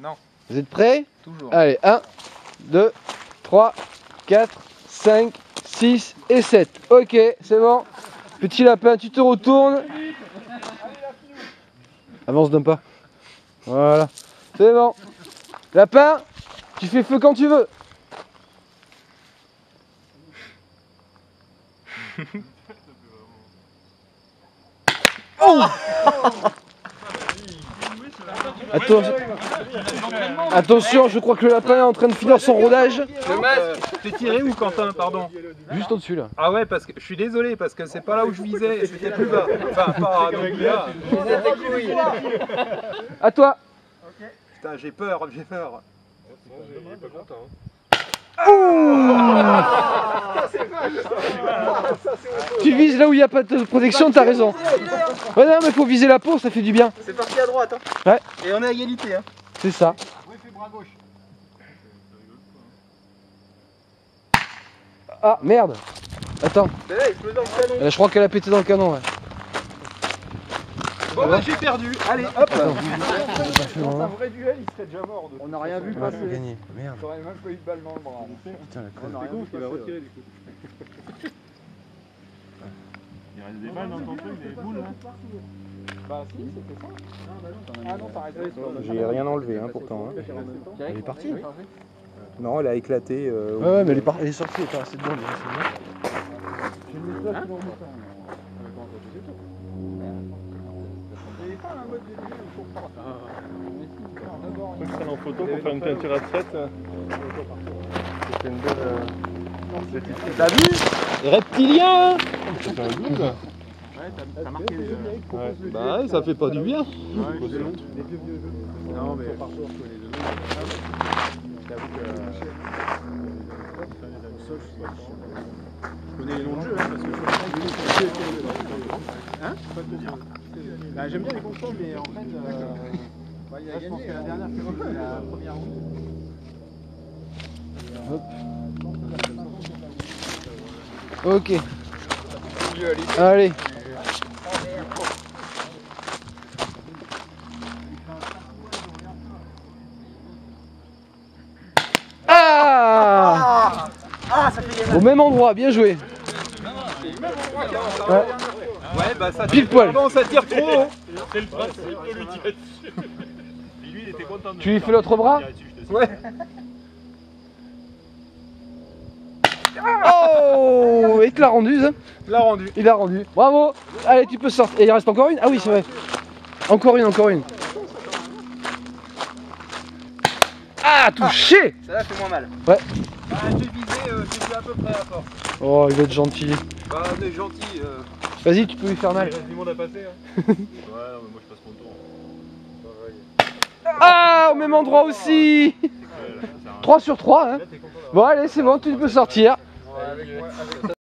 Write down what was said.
Non. Vous êtes prêts? Toujours. Allez, 1, 2, 3, 4, 5, 6 et 7. Ok, c'est bon. Petit lapin, tu te retournes. Avance d'un pas. Voilà. C'est bon. Lapin, tu fais feu quand tu veux. Oh! Attention, je crois que le lapin est en train de finir son rodage. Le masque, t'es tiré où, Quentin? Pardon. Juste au-dessus là. Ah ouais, parce que je suis désolé, parce que c'est pas là où je visais, c'était plus bas. Enfin, pas donc là. À toi. Putain, j'ai peur, j'ai peur. Tu vises là où il n'y a pas de protection, t'as raison. Ouais, non, mais faut viser la peau, ça fait du bien. C'est parti à droite, hein. Ouais. Et on est à égalité, hein. C'est ça. Ah merde. Attends. Là, il explose dans le canon. Je crois qu'elle a pété dans le canon. Ouais. Bon, bah, j'ai perdu. Allez, hop. Dans un vrai duel, il serait déjà mort. On n'a rien vu passer. Gagné. Merde. T'aurais même pas eu de balle dans le bras. Putain, la On a rien vu passer. retirer du coup. Il reste des balles dans ton truc, des boules là. Bah si, c'était ça. Ah non, t'as arrêté. J'ai rien enlevé, hein, pourtant. Hein. Elle est partie, oui. Non, elle a éclaté. Ouais, mais elle est sortie, elle est pas restée dedans. Je prenne en photo pour faire une peinture à 7. C'était une belle. T'as vu? Reptilien. C'est un double. Ouais, t'as marqué les Ouais. Bah ouais, ça fait pas du bien. Non, mais par jour, je connais deux noms. J'avoue que. Je connais les noms de jeu, hein, parce que je hein? Bah, j'aime bien les consoles, mais en fait. Bah, il a gagné. Je pense que la dernière, c'est la première roue. Ok. Allez. Ah! Ça fait gagner. Au même endroit, bien joué. Ouais. Ouais, bah ça Pile poil. Bon, ça tire trop haut. C'est le principe de lui tirer dessus. Et lui, il était content de Tu lui fais l'autre bras? Ouais. Oh! Et tu l'as rendu, ça? L'a rendu. Il l'a rendu. Bravo! Allez, tu peux sortir. Et il reste encore une? Ah oui, c'est vrai. Encore une, encore une. Ah, touché! Ça là fait moins mal. Ouais. Bah, j'ai visé à peu près à force. Oh, il va être gentil. Bah, on est gentil. Vas-y, tu peux lui faire mal. Il reste du monde à passer. Hein. Ouais, non, mais moi je passe mon tour. Ah, au même endroit aussi! 3 sur 3, hein. Bon, allez, c'est bon, tu peux sortir.